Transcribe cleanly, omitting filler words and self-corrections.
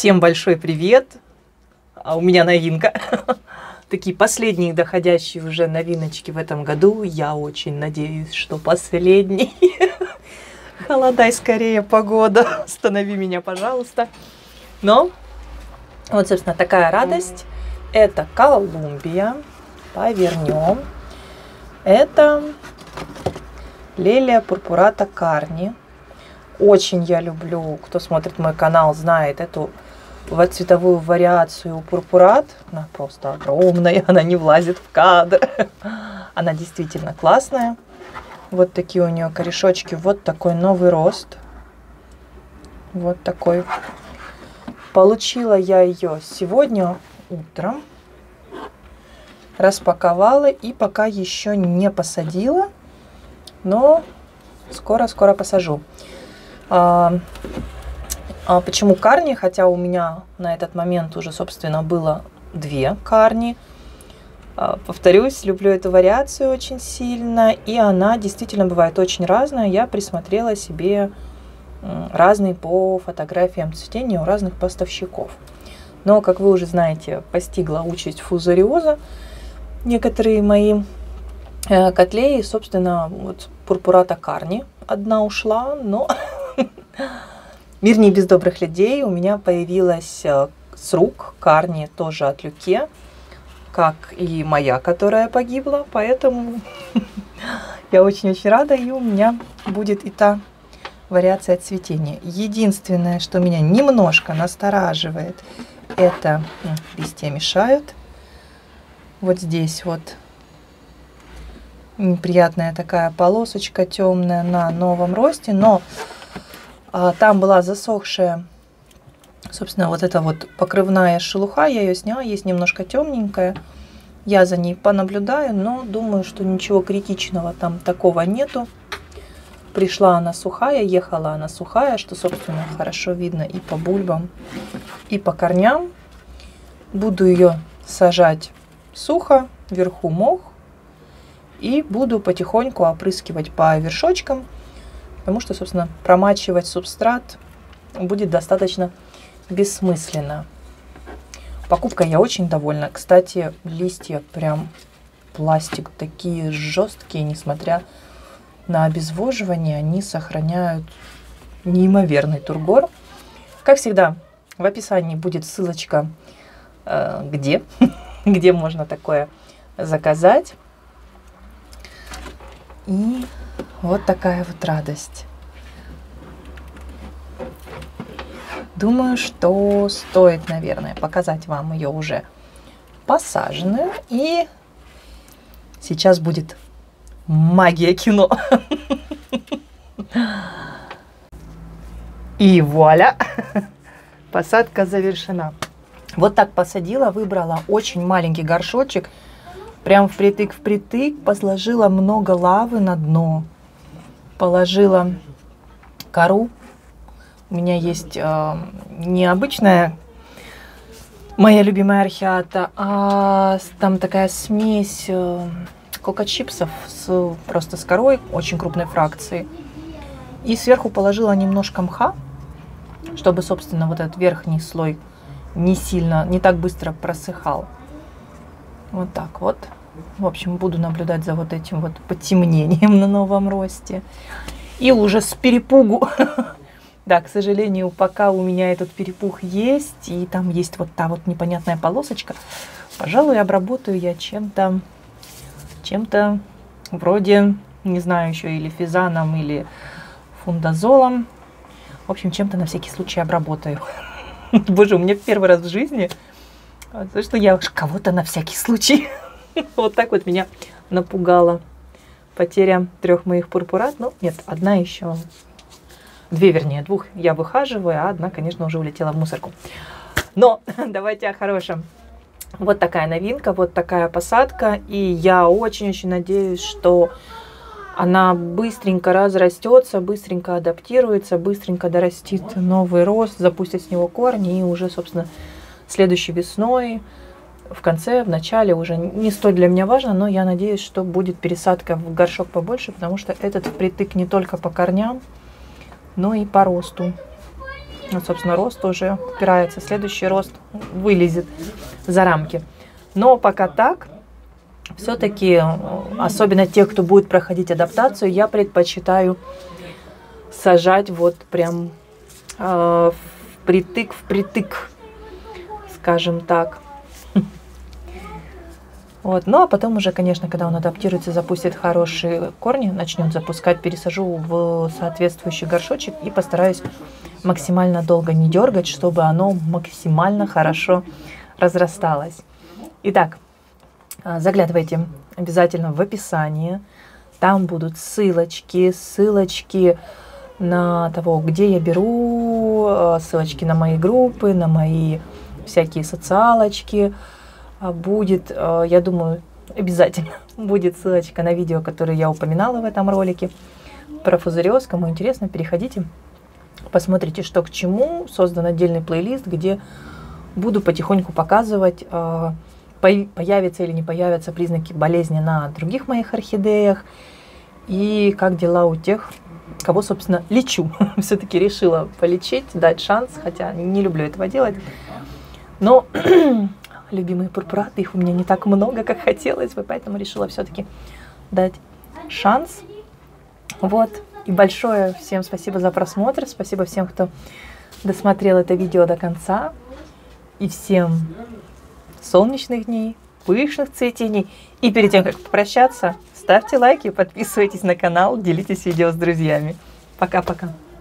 Всем большой привет! А у меня новинка. Такие последние доходящие уже новиночки в этом году. Я очень надеюсь, что последний. Холодай скорее, погода. Останови меня, пожалуйста. Но вот, собственно, такая радость. Это Колумбия. Повернем. Это Лелия пурпурата карни. Очень я люблю, кто смотрит мой канал, знает эту цветовую вариацию пурпурат. Она просто огромная, она не влазит в кадр. Она действительно классная. Вот такие у нее корешочки, вот такой новый рост. Вот такой. Получила я ее сегодня утром. Распаковала и пока еще не посадила, но скоро-скоро посажу. Почему карни? Хотя у меня на этот момент уже, собственно, было 2 карни. Повторюсь, люблю эту вариацию очень сильно. И она действительно бывает очень разная. Я присмотрела себе разные по фотографиям цветения у разных поставщиков. Но, как вы уже знаете, постигла участь фузариоза некоторые мои котлеи. Собственно, вот пурпурата карни одна ушла, но... Мир не без добрых людей. У меня появилась с рук карни тоже от Люке, как и моя, которая погибла. Поэтому я очень-очень рада, и у меня будет и та вариация цветения. Единственное, что меня немножко настораживает, это листья мешают. Вот здесь вот неприятная такая полосочка темная на новом росте, но там была засохшая, собственно, вот эта вот покрывная шелуха, я ее сняла, есть немножко темненькая. Я за ней понаблюдаю, но думаю, что ничего критичного там такого нету. Пришла она сухая, ехала она сухая, что, собственно, хорошо видно и по бульбам, и по корням. Буду ее сажать сухо, вверху мох, и буду потихоньку опрыскивать по вершочкам. Потому что, собственно, промачивать субстрат будет достаточно бессмысленно. Покупкой я очень довольна. Кстати, листья прям пластик такие жесткие, несмотря на обезвоживание, они сохраняют неимоверный тургор. Как всегда, в описании будет ссылочка, где можно такое заказать. И вот такая вот радость. Думаю, что стоит, наверное, показать вам ее уже посаженную. И сейчас будет магия кино. И вуаля! Посадка завершена. Вот так посадила, выбрала очень маленький горшочек. Прям впритык, посложила много лавы на дно. Положила кору. У меня есть необычная моя любимая орхиата, а там такая смесь кока-чипсов просто с корой очень крупной фракции. И сверху положила немножко мха, чтобы, собственно, вот этот верхний слой не так быстро просыхал. Вот так вот. В общем, буду наблюдать за вот этим вот потемнением на новом росте. И уже с перепугу. Да, к сожалению, пока у меня этот перепух есть, и там есть вот та вот непонятная полосочка, пожалуй, обработаю я чем-то вроде, не знаю еще, или физаном, или фундазолом. В общем, чем-то на всякий случай обработаю. Боже, у меня первый раз в жизни, что я кого-то на всякий случай. Вот так вот меня напугала потеря 3 моих пурпурат. Ну, нет, одна еще. 2, вернее, 2 я выхаживаю, а одна, конечно, уже улетела в мусорку. Но давайте о хорошем. Вот такая новинка, вот такая посадка. И я очень-очень надеюсь, что она быстренько разрастется, быстренько адаптируется, быстренько дорастит новый рост, запустит с него корни. И уже, собственно, следующей весной, в конце, в начале, уже не столь для меня важно, но я надеюсь, что будет пересадка в горшок побольше, потому что этот впритык не только по корням, но и по росту. Вот, собственно, рост уже упирается. Следующий рост вылезет за рамки. Но пока так, все-таки, особенно тех, кто будет проходить адаптацию, я предпочитаю сажать вот прям впритык, скажем так. Вот. Ну а потом уже, конечно, когда он адаптируется, запустит хорошие корни, начнет запускать, пересажу в соответствующий горшочек и постараюсь максимально долго не дергать, чтобы оно максимально хорошо разрасталось. Итак, заглядывайте обязательно в описание. Там будут ссылочки на того, где я беру, ссылочки на мои группы, на мои всякие социалочки. Будет, я думаю, обязательно будет ссылочка на видео, которое я упоминала в этом ролике про фузариоз. Кому интересно, переходите, посмотрите, что к чему. Создан отдельный плейлист, где буду потихоньку показывать, появятся или не появятся признаки болезни на других моих орхидеях и как дела у тех, кого, собственно, лечу. Все-таки решила полечить, дать шанс, хотя не люблю этого делать. Но любимые пурпураты, их у меня не так много, как хотелось бы, поэтому решила все-таки дать шанс. Вот. И большое всем спасибо за просмотр, спасибо всем, кто досмотрел это видео до конца. И всем солнечных дней, пышных цветений. И перед тем, как попрощаться, ставьте лайки, подписывайтесь на канал, делитесь видео с друзьями. Пока-пока.